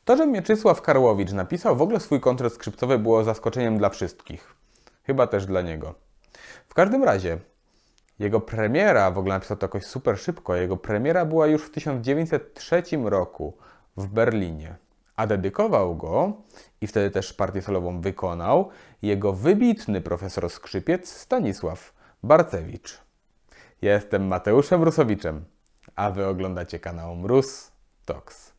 To, że Mieczysław Karłowicz napisał w ogóle swój koncert skrzypcowy, było zaskoczeniem dla wszystkich. Chyba też dla niego. W każdym razie, jego premiera, w ogóle napisał to jakoś super szybko, jego premiera była już w 1903 roku w Berlinie. A dedykował go, i wtedy też partię solową wykonał, jego wybitny profesor skrzypiec Stanisław Barcewicz. Ja jestem Mateuszem Rusowiczem, a wy oglądacie kanał Mróz Talks.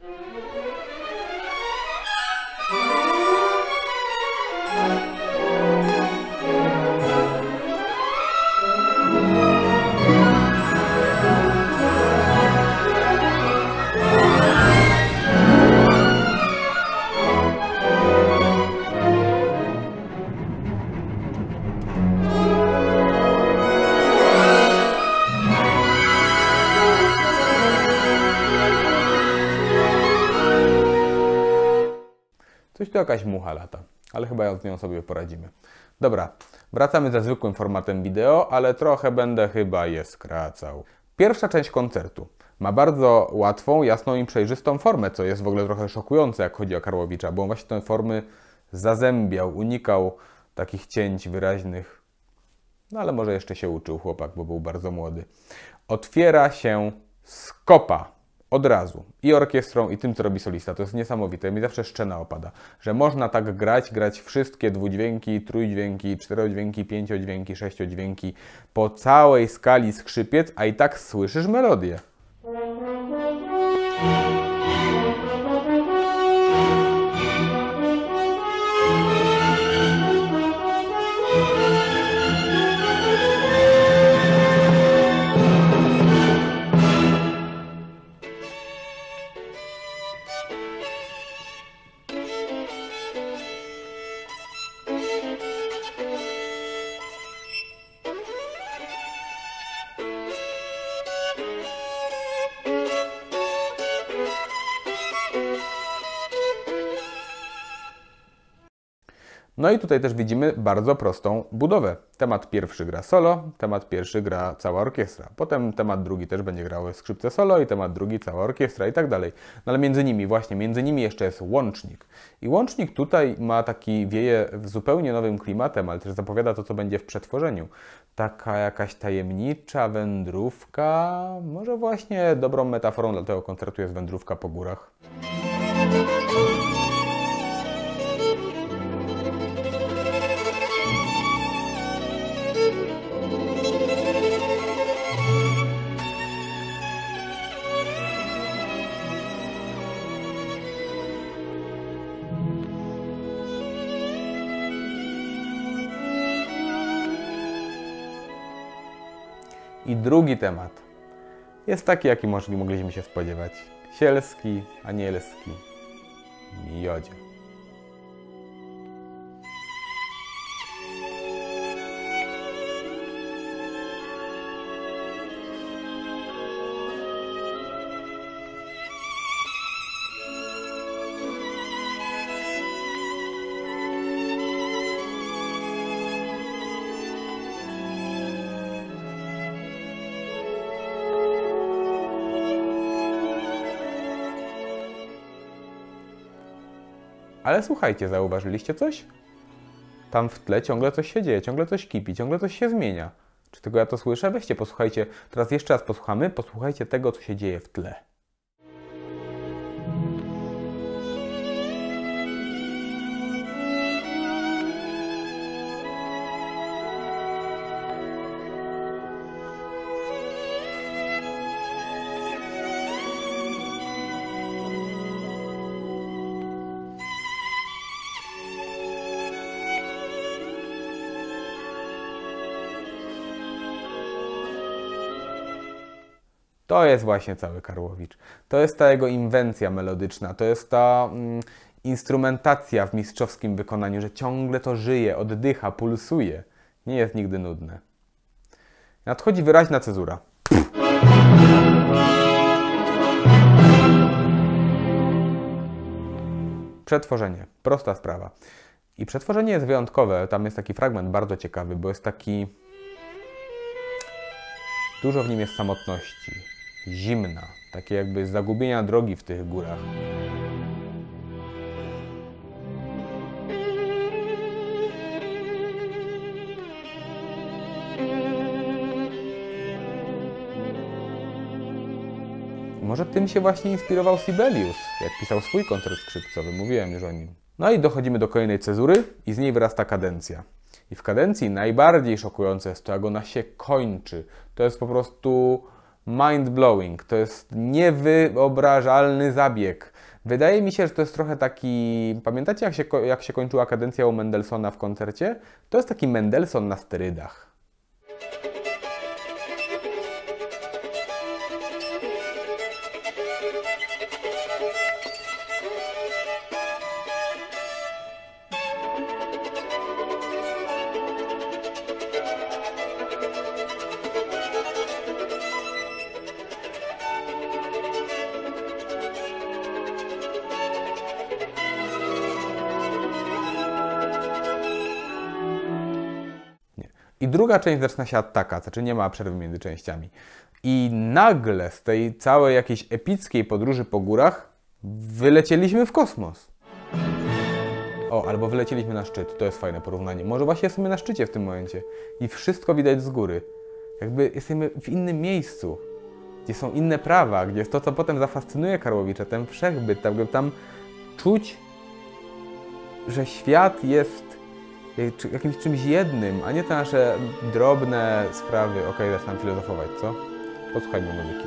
Coś tu jakaś mucha lata, ale chyba z nią sobie poradzimy. Dobra, wracamy ze zwykłym formatem wideo, ale trochę będę chyba je skracał. Pierwsza część koncertu ma bardzo łatwą, jasną i przejrzystą formę, co jest w ogóle trochę szokujące, jak chodzi o Karłowicza, bo on właśnie tę formy zazębiał, unikał takich cięć wyraźnych. No ale może jeszcze się uczył chłopak, bo był bardzo młody. Otwiera się skopa. Od razu. I orkiestrą, i tym, co robi solista. To jest niesamowite. Mi zawsze szczena opada, że można tak grać wszystkie dwudźwięki, trójdźwięki, czterodźwięki, pięciodźwięki, sześciodźwięki po całej skali skrzypiec, a i tak słyszysz melodię. No i tutaj też widzimy bardzo prostą budowę. Temat pierwszy gra solo, temat pierwszy gra cała orkiestra. Potem temat drugi też będzie grały skrzypce solo i temat drugi cała orkiestra i tak dalej. No ale między nimi jeszcze jest łącznik. I łącznik tutaj ma taki, wieje w zupełnie nowym klimatem, ale też zapowiada to, co będzie w przetworzeniu. Taka jakaś tajemnicza wędrówka. Może właśnie dobrą metaforą dla tego koncertu jest wędrówka po górach. I drugi temat jest taki, jaki mogliśmy się spodziewać. Sielski, anielski, miodzie. Ale słuchajcie, zauważyliście coś? Tam w tle ciągle coś się dzieje, ciągle coś kipi, ciągle coś się zmienia. Czy tylko ja to słyszę? Weźcie, posłuchajcie. Teraz jeszcze raz posłuchamy. Posłuchajcie tego, co się dzieje w tle. To jest właśnie cały Karłowicz. To jest ta jego inwencja melodyczna, to jest ta instrumentacja w mistrzowskim wykonaniu, że ciągle to żyje, oddycha, pulsuje. Nie jest nigdy nudne. Nadchodzi wyraźna cezura. Przetworzenie. Prosta sprawa. I przetworzenie jest wyjątkowe. Tam jest taki fragment bardzo ciekawy, bo jest taki... Dużo w nim jest samotności. Zimna. Takie jakby zagubienia drogi w tych górach. Może tym się właśnie inspirował Sibelius, jak pisał swój koncert skrzypcowy, mówiłem już o nim. No i dochodzimy do kolejnej cezury i z niej wyrasta kadencja. I w kadencji najbardziej szokujące jest to, jak ona się kończy. To jest po prostu mind-blowing, to jest niewyobrażalny zabieg. Wydaje mi się, że to jest trochę taki... Pamiętacie, jak się kończyła kadencja u Mendelssohna w koncercie? To jest taki Mendelssohn na sterydach. I druga część zaczyna się od taka, znaczy nie ma przerwy między częściami. I nagle z tej całej jakiejś epickiej podróży po górach wylecieliśmy w kosmos. O, albo wylecieliśmy na szczyt, to jest fajne porównanie. Może właśnie jesteśmy na szczycie w tym momencie i wszystko widać z góry. Jakby jesteśmy w innym miejscu, gdzie są inne prawa, gdzie jest to, co potem zafascynuje Karłowicza, ten wszechbyt, tam czuć, że świat jest jakimś czymś jednym, a nie te nasze drobne sprawy. Okej, zaczynam filozofować, co? Posłuchajmy muzyki.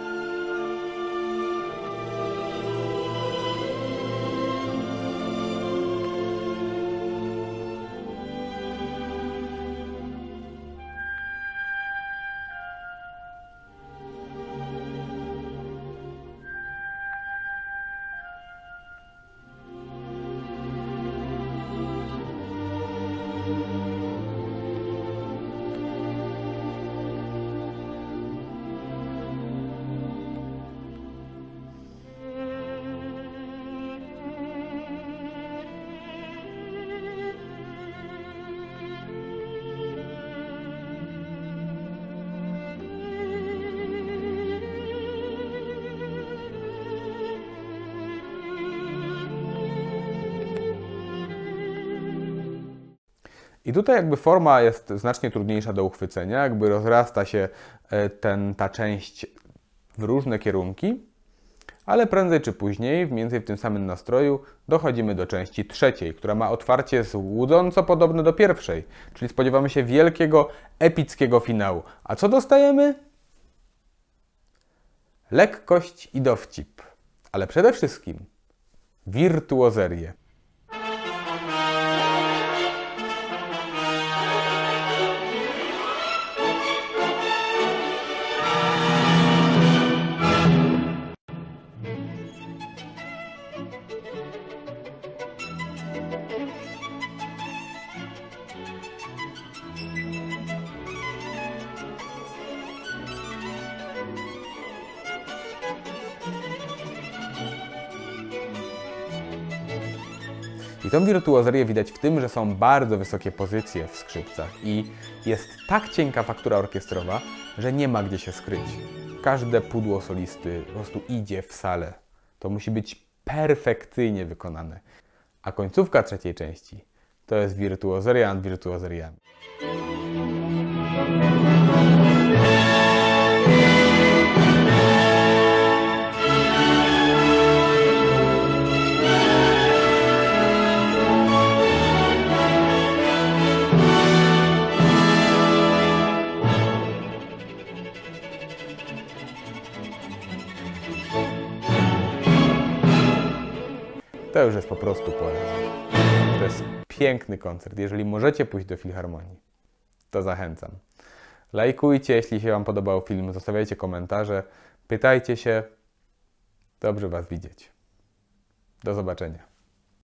I tutaj jakby forma jest znacznie trudniejsza do uchwycenia, jakby rozrasta się ta część w różne kierunki, ale prędzej czy później, mniej więcej w tym samym nastroju, dochodzimy do części trzeciej, która ma otwarcie złudząco podobne do pierwszej, czyli spodziewamy się wielkiego, epickiego finału. A co dostajemy? Lekkość i dowcip, ale przede wszystkim wirtuozerię. I tą wirtuozerię widać w tym, że są bardzo wysokie pozycje w skrzypcach i jest tak cienka faktura orkiestrowa, że nie ma gdzie się skryć. Każde pudło solisty po prostu idzie w salę. To musi być perfekcyjnie wykonane. A końcówka trzeciej części to jest wirtuozeria nad wirtuozeriami. To już jest po prostu poezja. To jest piękny koncert. Jeżeli możecie pójść do Filharmonii, to zachęcam. Lajkujcie, jeśli się Wam podobał film, zostawiajcie komentarze, pytajcie się. Dobrze Was widzieć. Do zobaczenia.